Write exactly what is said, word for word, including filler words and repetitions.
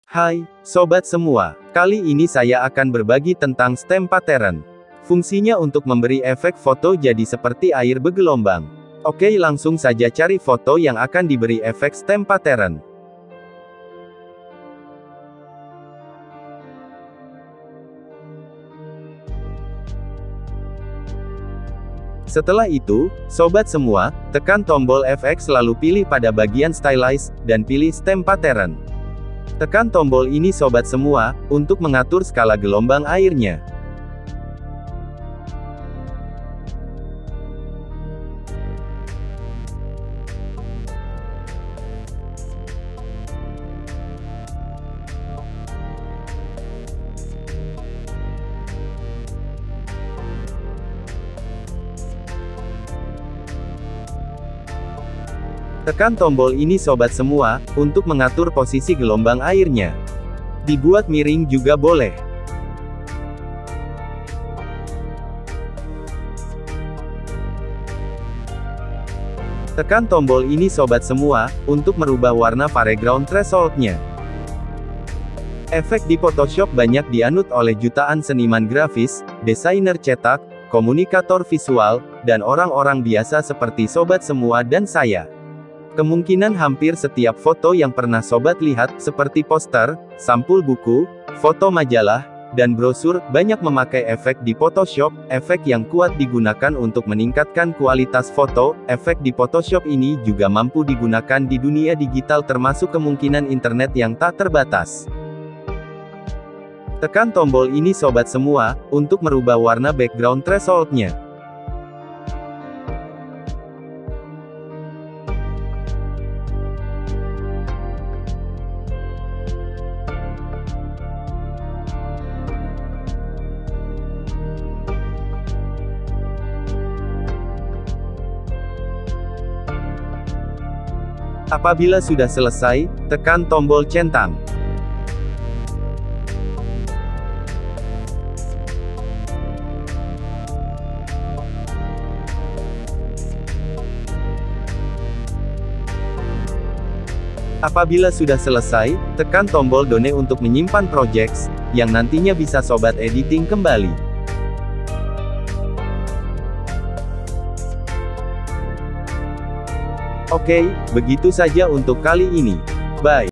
Hai, sobat semua. Kali ini saya akan berbagi tentang stem pattern. Fungsinya untuk memberi efek foto jadi seperti air bergelombang. Oke, langsung saja cari foto yang akan diberi efek stem pattern. Setelah itu, sobat semua, tekan tombol F X lalu pilih pada bagian stylize, dan pilih stem pattern. Tekan tombol ini sobat semua, untuk mengatur skala gelombang airnya. Tekan tombol ini sobat semua, untuk mengatur posisi gelombang airnya. Dibuat miring juga boleh. Tekan tombol ini sobat semua, untuk merubah warna foreground threshold-nya. Efek di Photoshop banyak dianut oleh jutaan seniman grafis, desainer cetak, komunikator visual, dan orang-orang biasa seperti sobat semua dan saya. Kemungkinan hampir setiap foto yang pernah sobat lihat, seperti poster, sampul buku, foto majalah, dan brosur, banyak memakai efek di Photoshop. Efek yang kuat digunakan untuk meningkatkan kualitas foto. Efek di Photoshop ini juga mampu digunakan di dunia digital termasuk kemungkinan internet yang tak terbatas. Tekan tombol ini sobat semua, untuk merubah warna background threshold-nya. Apabila sudah selesai, tekan tombol centang. Apabila sudah selesai, tekan tombol Done untuk menyimpan projects, yang nantinya bisa sobat editing kembali. Oke, begitu saja untuk kali ini. Bye.